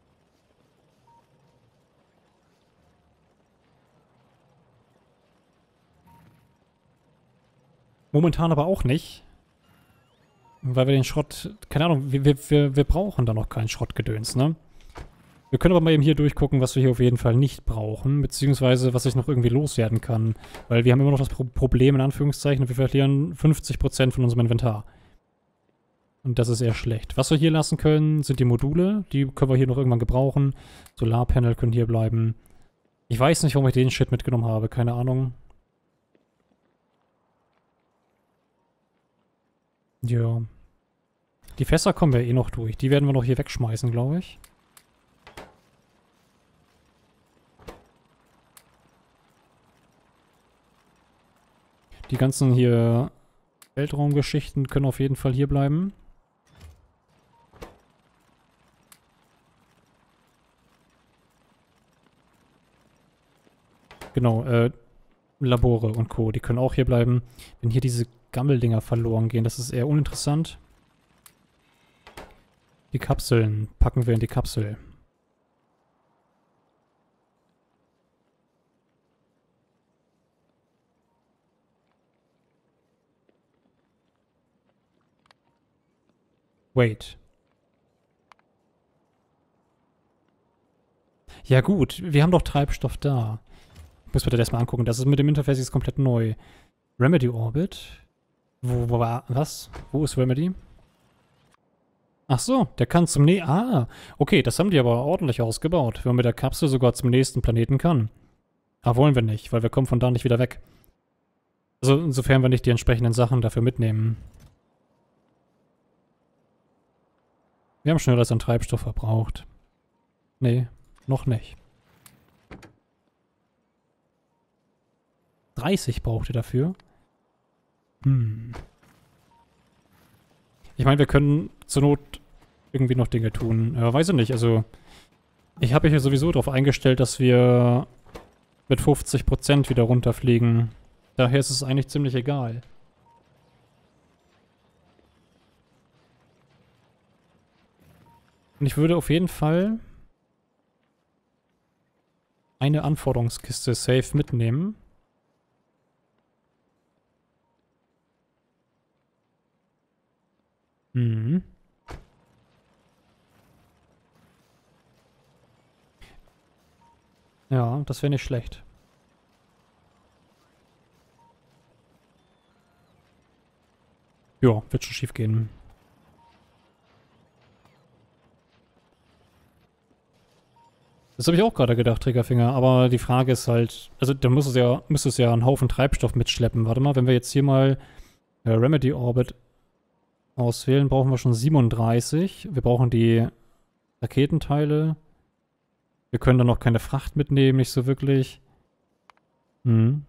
Momentan aber auch nicht. Weil wir den Schrott... Keine Ahnung, wir, wir, wir brauchen da noch keinen Schrottgedöns, ne? Wir können aber mal eben hier durchgucken, was wir hier auf jeden Fall nicht brauchen, beziehungsweise was ich noch irgendwie loswerden kann. Weil wir haben immer noch das Pro Problem, in Anführungszeichen, wir verlieren fünfzig Prozent von unserem Inventar. Und das ist eher schlecht. Was wir hier lassen können, sind die Module. Die können wir hier noch irgendwann gebrauchen. Solarpanel können hier bleiben. Ich weiß nicht, warum ich den Shit mitgenommen habe. Keine Ahnung. Ja. Die Fässer kommen wir eh noch durch. Die werden wir noch hier wegschmeißen, glaube ich. Die ganzen hier Weltraumgeschichten können auf jeden Fall hier bleiben. Genau, äh, Labore und Co., die können auch hier bleiben. Wenn hier diese Gammeldinger verloren gehen, das ist eher uninteressant. Die Kapseln packen wir in die Kapsel. Wait. Ja gut, wir haben doch Treibstoff da. Muss mir das erstmal angucken. Das ist mit dem Interface jetzt komplett neu. Remedy Orbit. Wo, wo war... Was? Wo ist Remedy? Ach so, der kann zum... Ne ah, okay, das haben die aber ordentlich ausgebaut. Wenn man mit der Kapsel sogar zum nächsten Planeten kann. Aber wollen wir nicht, weil wir kommen von da nicht wieder weg. Also insofern wir nicht die entsprechenden Sachen dafür mitnehmen. Wir haben schneller an Treibstoff verbraucht. Nee, noch nicht. dreißig braucht ihr dafür. Hm. Ich meine, wir können zur Not irgendwie noch Dinge tun. Ja, weiß ich nicht, also ich habe hier sowieso darauf eingestellt, dass wir mit fünfzig Prozent wieder runterfliegen. Daher ist es eigentlich ziemlich egal. Und ich würde auf jeden Fall eine Anforderungskiste safe mitnehmen. Mhm. Ja, das wäre nicht schlecht. Ja, wird schon schief gehen. Das habe ich auch gerade gedacht, Triggerfinger. Aber die Frage ist halt, also da muss es ja, müsste es ja einen Haufen Treibstoff mitschleppen. Warte mal, wenn wir jetzt hier mal äh, Remedy Orbit auswählen, brauchen wir schon siebenunddreißig. Wir brauchen die Raketenteile. Wir können dann noch keine Fracht mitnehmen, nicht so wirklich. Hm.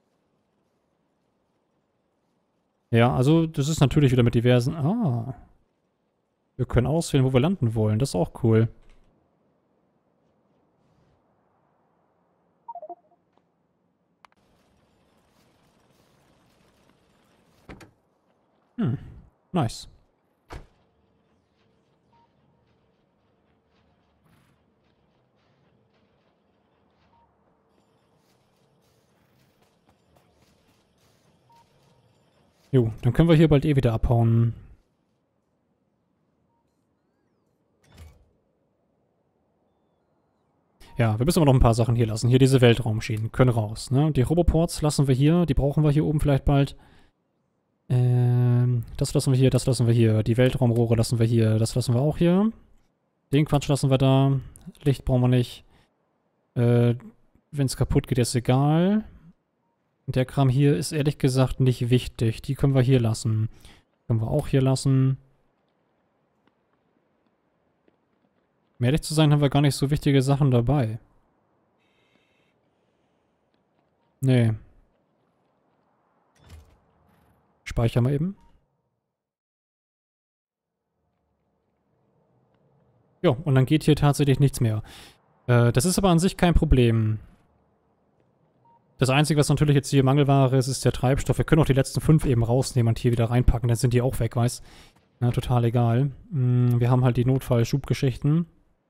Ja, also das ist natürlich wieder mit diversen... Ah. Wir können auswählen, wo wir landen wollen. Das ist auch cool. Hm. Nice. Jo, dann können wir hier bald eh wieder abhauen. Ja, wir müssen aber noch ein paar Sachen hier lassen. Hier diese Weltraumschienen können raus, ne? Die Roboports lassen wir hier. Die brauchen wir hier oben vielleicht bald. Ähm, das lassen wir hier, das lassen wir hier. Die Weltraumrohre lassen wir hier. Das lassen wir auch hier. Den Quatsch lassen wir da. Licht brauchen wir nicht. Äh, wenn es kaputt geht, ist egal. Der Kram hier ist ehrlich gesagt nicht wichtig. Die können wir hier lassen. Können wir auch hier lassen. Um ehrlich zu sein, haben wir gar nicht so wichtige Sachen dabei. Nee. Speichern wir eben. Jo, und dann geht hier tatsächlich nichts mehr. Äh, das ist aber an sich kein Problem. Das Einzige, was natürlich jetzt hier Mangelware ist, ist der Treibstoff. Wir können auch die letzten fünf eben rausnehmen und hier wieder reinpacken. Dann sind die auch weg, weiß. Na, total egal. Mm, wir haben halt die Notfall-Schubgeschichten.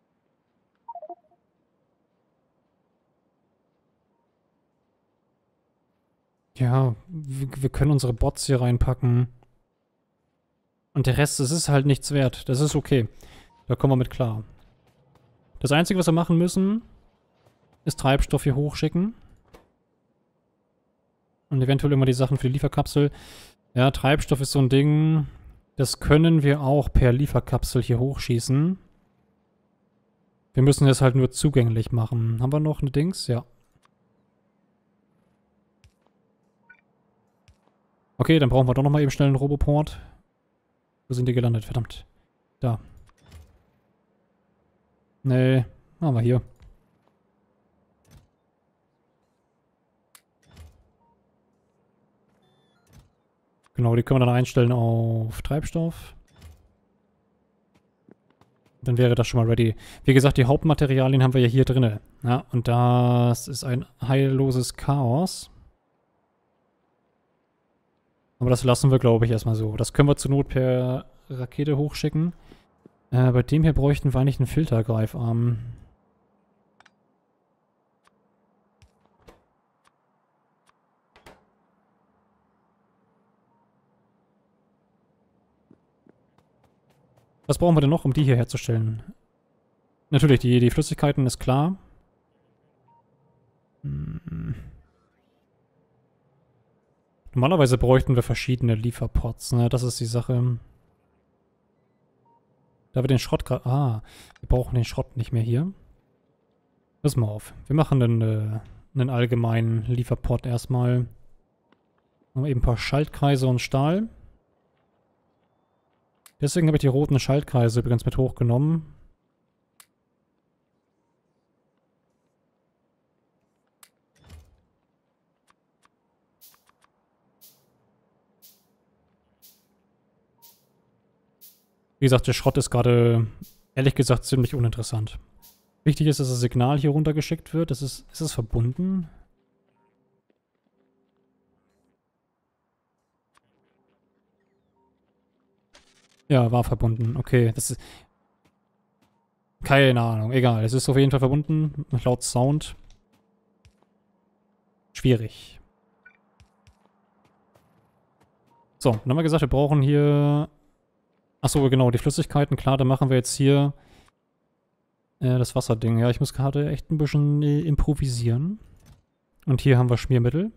Ja, wir, wir können unsere Bots hier reinpacken. Und der Rest, das ist halt nichts wert. Das ist okay. Da kommen wir mit klar. Das Einzige, was wir machen müssen, ist Treibstoff hier hochschicken. Und eventuell immer die Sachen für die Lieferkapsel. Ja, Treibstoff ist so ein Ding, das können wir auch per Lieferkapsel hier hochschießen. Wir müssen das halt nur zugänglich machen. Haben wir noch eine Dings? Ja. Okay, dann brauchen wir doch nochmal eben schnell einen Roboport. Wo sind die gelandet? Verdammt. Da. Nee, machen wir hier. Genau, die können wir dann einstellen auf Treibstoff. Dann wäre das schon mal ready. Wie gesagt, die Hauptmaterialien haben wir ja hier drin. Ja, und das ist ein heilloses Chaos. Aber das lassen wir, glaube ich, erstmal so. Das können wir zur Not per Rakete hochschicken. Äh, bei dem hier bräuchten wir eigentlich einen Filtergreifarm. Was brauchen wir denn noch, um die hier herzustellen? Natürlich, die, die Flüssigkeiten ist klar. Hm. Normalerweise bräuchten wir verschiedene Lieferpots, ne? Das ist die Sache. Da wir den Schrott gerade... Ah, wir brauchen den Schrott nicht mehr hier. Pass mal auf. Wir machen einen, äh, einen allgemeinen Lieferpot erstmal. Haben wir eben ein paar Schaltkreise und Stahl. Deswegen habe ich die roten Schaltkreise übrigens mit hochgenommen. Wie gesagt, der Schrott ist gerade, ehrlich gesagt, ziemlich uninteressant. Wichtig ist, dass das Signal hier runtergeschickt wird. Das ist, ist es verbunden? Ja, war verbunden. Okay, das ist... Keine Ahnung, egal. Es ist auf jeden Fall verbunden. Laut Sound. Schwierig. So, dann haben wir gesagt, wir brauchen hier... Achso, genau, die Flüssigkeiten. Klar, dann machen wir jetzt hier äh, das Wasserding. Ja, ich muss gerade echt ein bisschen äh, improvisieren. Und hier haben wir Schmiermittel.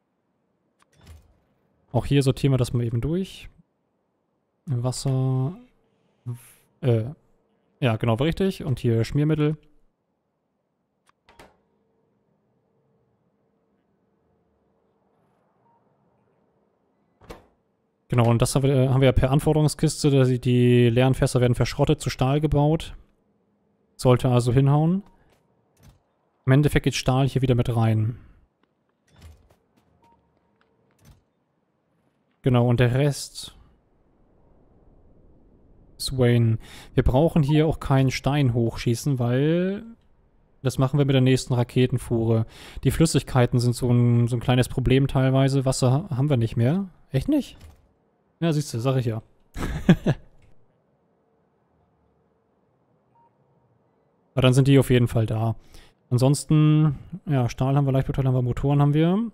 Auch hier sortieren wir das mal eben durch. Wasser... Äh, ja, genau, war richtig. Und hier Schmiermittel. Genau, und das haben wir, haben wir ja per Anforderungskiste. Die, die leeren Fässer werden verschrottet, zu Stahl gebaut. Sollte also hinhauen. Im Endeffekt geht Stahl hier wieder mit rein. Genau, und der Rest... Swain. Wir brauchen hier auch keinen Stein hochschießen, weil... Das machen wir mit der nächsten Raketenfuhre. Die Flüssigkeiten sind so ein, so ein kleines Problem teilweise. Wasser haben wir nicht mehr. Echt nicht? Ja, siehst du, sag ich ja. Aber dann sind die auf jeden Fall da. Ansonsten, ja, Stahl haben wir, Leichtmetall haben wir, Motoren haben wir.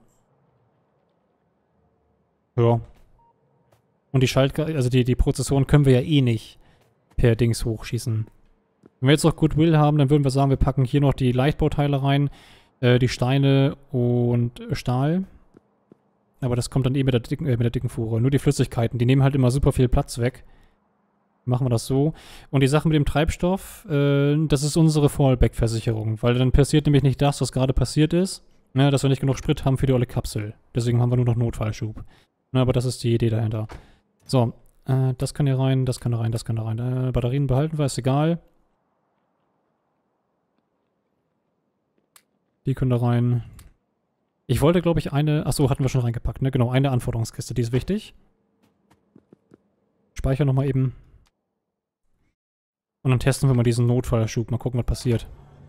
Ja. Und die Schalt... Also die, die Prozessoren können wir ja eh nicht per Dings hochschießen. Wenn wir jetzt noch Goodwill haben, dann würden wir sagen, wir packen hier noch die Leichtbauteile rein, äh, die Steine und Stahl. Aber das kommt dann eh mit der, dicken, äh, mit der dicken Fuhre. Nur die Flüssigkeiten, die nehmen halt immer super viel Platz weg. Machen wir das so. Und die Sache mit dem Treibstoff, äh, das ist unsere Fallback-Versicherung. Weil dann passiert nämlich nicht das, was gerade passiert ist. Ne, dass wir nicht genug Sprit haben für die olle Kapsel. Deswegen haben wir nur noch Notfallschub. Ne, aber das ist die Idee dahinter. So, äh, das kann hier rein, das kann da rein, das kann da rein. Äh, Batterien behalten wir, ist egal. Die können da rein. Ich wollte, glaube ich, eine... Achso, hatten wir schon reingepackt, ne? Genau, eine Anforderungskiste, die ist wichtig. Speichern nochmal eben. Und dann testen wir mal diesen Notfallschub. Mal gucken, was passiert.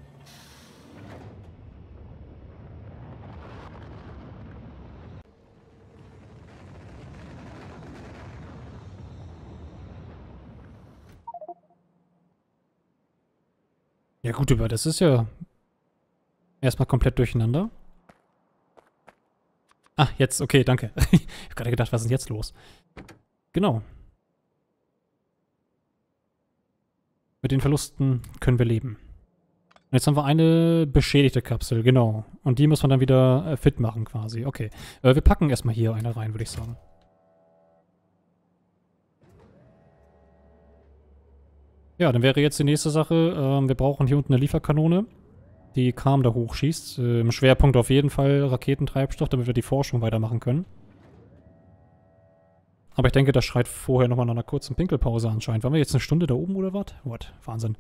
Ja gut, aber das ist ja erstmal komplett durcheinander. Ah, jetzt, okay, danke. Ich hab gerade gedacht, was ist denn jetzt los? Genau. Mit den Verlusten können wir leben. Und jetzt haben wir eine beschädigte Kapsel, genau. Und die muss man dann wieder äh, fit machen quasi. Okay. Äh, wir packen erstmal hier eine rein, würde ich sagen. Ja, dann wäre jetzt die nächste Sache, ähm, wir brauchen hier unten eine Lieferkanone, die Kram da hochschießt. Äh, Im Schwerpunkt auf jeden Fall Raketentreibstoff, damit wir die Forschung weitermachen können. Aber ich denke, das schreit vorher nochmal nach einer kurzen Pinkelpause anscheinend. Waren wir jetzt eine Stunde da oben oder was? What? Wahnsinn.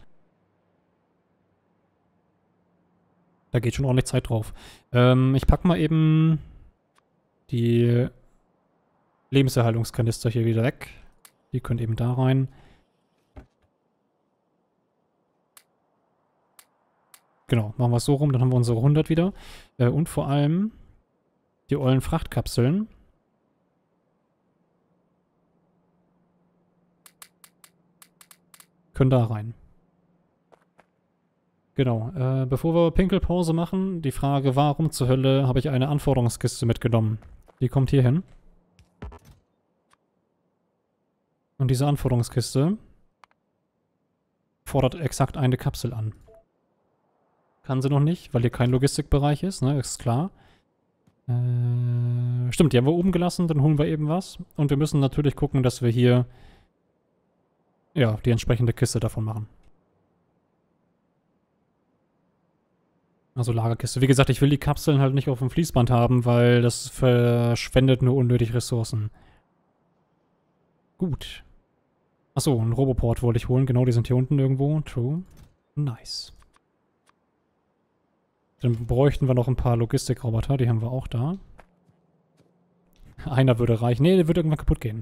Da geht schon ordentlich Zeit drauf. Ähm, ich pack mal eben die Lebenserhaltungskanister hier wieder weg. Die können eben da rein. Genau, machen wir es so rum, dann haben wir unsere hundert wieder. Äh, und vor allem die ollen Frachtkapseln. Können da rein. Genau, äh, bevor wir Pinkelpause machen, die Frage, warum zur Hölle habe ich eine Anforderungskiste mitgenommen? Die kommt hier hin. Und diese Anforderungskiste fordert exakt eine Kapsel an. Kann sie noch nicht, weil hier kein Logistikbereich ist, ne, ist klar. Äh, stimmt, die haben wir oben gelassen, dann holen wir eben was. Und wir müssen natürlich gucken, dass wir hier ja, die entsprechende Kiste davon machen. Also Lagerkiste. Wie gesagt, ich will die Kapseln halt nicht auf dem Fließband haben, weil das verschwendet nur unnötig Ressourcen. Gut. Achso, einen Roboport wollte ich holen. Genau, die sind hier unten irgendwo. True. Nice. Dann bräuchten wir noch ein paar Logistikroboter. Die haben wir auch da. Einer würde reichen. Nee, der würde irgendwann kaputt gehen.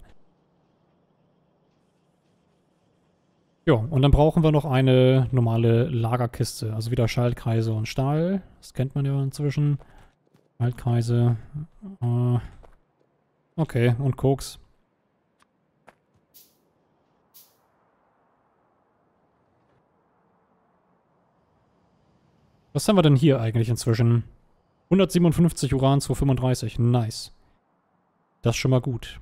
Ja, und dann brauchen wir noch eine normale Lagerkiste. Also wieder Schaltkreise und Stahl. Das kennt man ja inzwischen. Schaltkreise. Äh, okay, und Koks. Was haben wir denn hier eigentlich inzwischen? hundertsiebenundfünfzig Uran zweihundertfünfunddreißig. Nice. Das ist schon mal gut.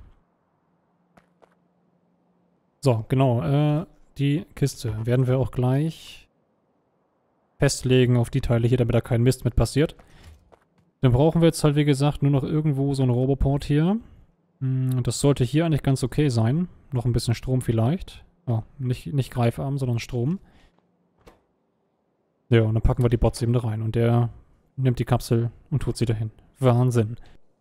So, genau. Äh, die Kiste werden wir auch gleich festlegen auf die Teile hier, damit da kein Mist mit passiert. Dann brauchen wir jetzt halt, wie gesagt, nur noch irgendwo so einen Roboport hier. Das sollte hier eigentlich ganz okay sein. Noch ein bisschen Strom vielleicht. Oh, nicht, nicht Greifarm, sondern Strom. Ja, und dann packen wir die Bots eben da rein. Und der nimmt die Kapsel und tut sie dahin. Wahnsinn.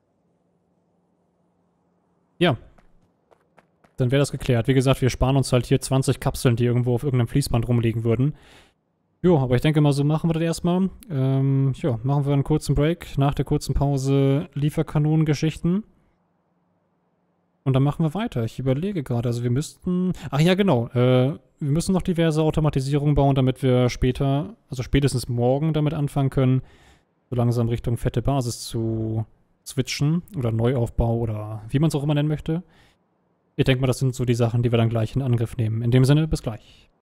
Ja. Dann wäre das geklärt. Wie gesagt, wir sparen uns halt hier zwanzig Kapseln, die irgendwo auf irgendeinem Fließband rumliegen würden. Jo, aber ich denke mal, so machen wir das erstmal. Ähm, ja, machen wir einen kurzen Break. Nach der kurzen Pause Lieferkanonengeschichten. Und dann machen wir weiter. Ich überlege gerade, also wir müssten... Ach ja, genau. Äh, wir müssen noch diverse Automatisierungen bauen, damit wir später, also spätestens morgen damit anfangen können, so langsam Richtung fette Basis zu switchen. Oder Neuaufbau oder wie man es auch immer nennen möchte. Ich denke mal, das sind so die Sachen, die wir dann gleich in Angriff nehmen. In dem Sinne, bis gleich.